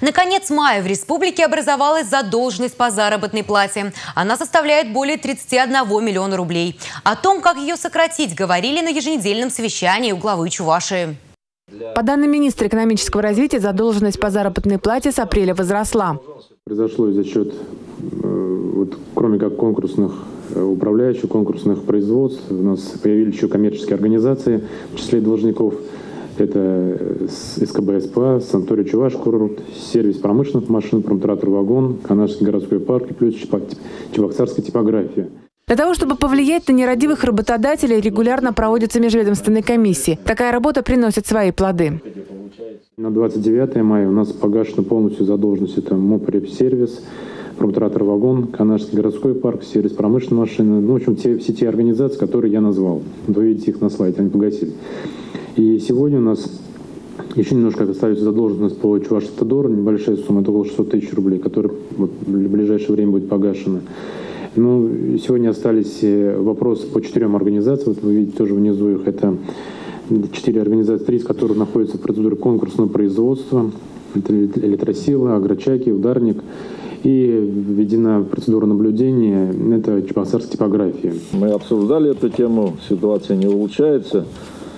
На конец мая в республике образовалась задолженность по заработной плате. Она составляет более 31 миллиона рублей. О том, как ее сократить, говорили на еженедельном совещании у главы Чувашии. По данным министра экономического развития, задолженность по заработной плате с апреля возросла. Произошло за счет, кроме как конкурсных управляющих, конкурсных производств, у нас появились еще коммерческие организации в числе должников. Это СКБ СПА, Санаторий Чувашкурорт, сервис промышленных машин, Промтрактор Вагон, Канашский городской парк и плюс Чебоксарская типография. Для того, чтобы повлиять на нерадивых работодателей, регулярно проводятся межведомственные комиссии. Такая работа приносит свои плоды. На 29 мая у нас погашена полностью задолженность. Это МОП-сервис, Промтрактор Вагон, Канашский городской парк, сервис промышленной машины. В общем, все те организации, которые я назвал. Вы видите их на слайде, они погасили. И сегодня у нас еще немножко остается задолженность по Чувашавтодору, небольшая сумма, это около 600 тысяч рублей, которая в ближайшее время будет погашена. Сегодня остались вопросы по 4 организациям, вы видите тоже внизу их, это 4 организации, 3 из которых находятся в процедуре конкурсного производства, это Электросила, Агрочаки, Ударник, и введена процедура наблюдения, это Чебоксарская типография. Мы обсуждали эту тему, ситуация не улучшается.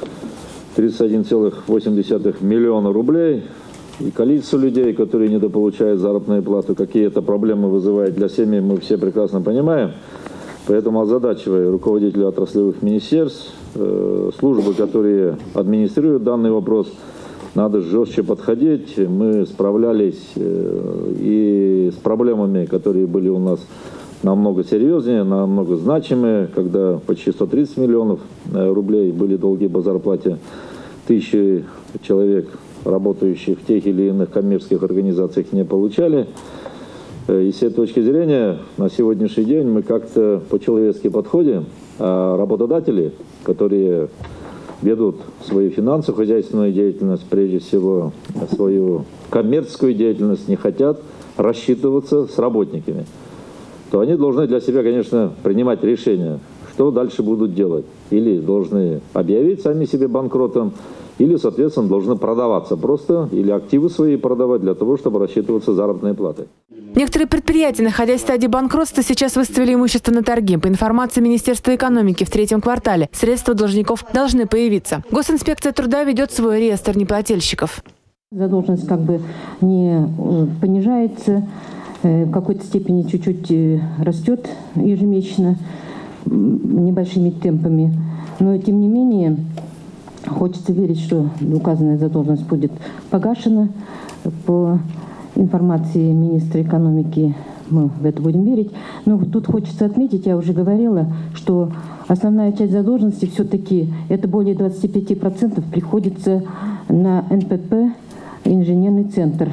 31,8 миллиона рублей. И количество людей, которые недополучают заработную плату, какие это проблемы вызывает для семьи, мы все прекрасно понимаем. Поэтому озадачивая руководителей отраслевых министерств, службы, которые администрируют данный вопрос, надо жестче подходить. Мы справлялись и с проблемами, которые были у нас намного серьезнее, намного значимые, когда почти 130 миллионов рублей были долги по зарплате, тысячи человек, работающих в тех или иных коммерческих организациях, не получали. И с этой точки зрения на сегодняшний день мы как-то по-человечески подходим, а работодатели, которые ведут свою финансовую, хозяйственную деятельность, прежде всего свою коммерческую деятельность, не хотят рассчитываться с работниками, то они должны для себя, конечно, принимать решение, что дальше будут делать. Или должны объявить сами себе банкротом, или, соответственно, должны продаваться просто, или активы свои продавать для того, чтобы рассчитываться заработной платой. Некоторые предприятия, находясь в стадии банкротства, сейчас выставили имущество на торги. По информации Министерства экономики, в 3-м квартале средства должников должны появиться. Госинспекция труда ведет свой реестр неплательщиков. Задолженность не понижается, в какой-то степени чуть-чуть растет ежемесячно, небольшими темпами. Но, тем не менее, хочется верить, что указанная задолженность будет погашена. По информации министра экономики мы в это будем верить. Но тут хочется отметить, я уже говорила, что основная часть задолженности все-таки, это более 25%, приходится на НПП «Инженерный центр».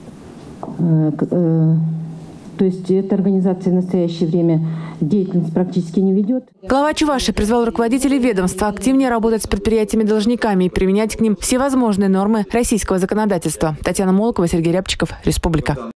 То есть эта организация в настоящее время деятельность практически не ведет. Глава Чувашии призвал руководителей ведомства активнее работать с предприятиями-должниками и применять к ним все возможные нормы российского законодательства. Татьяна Молокова, Сергей Рябчиков, Республика.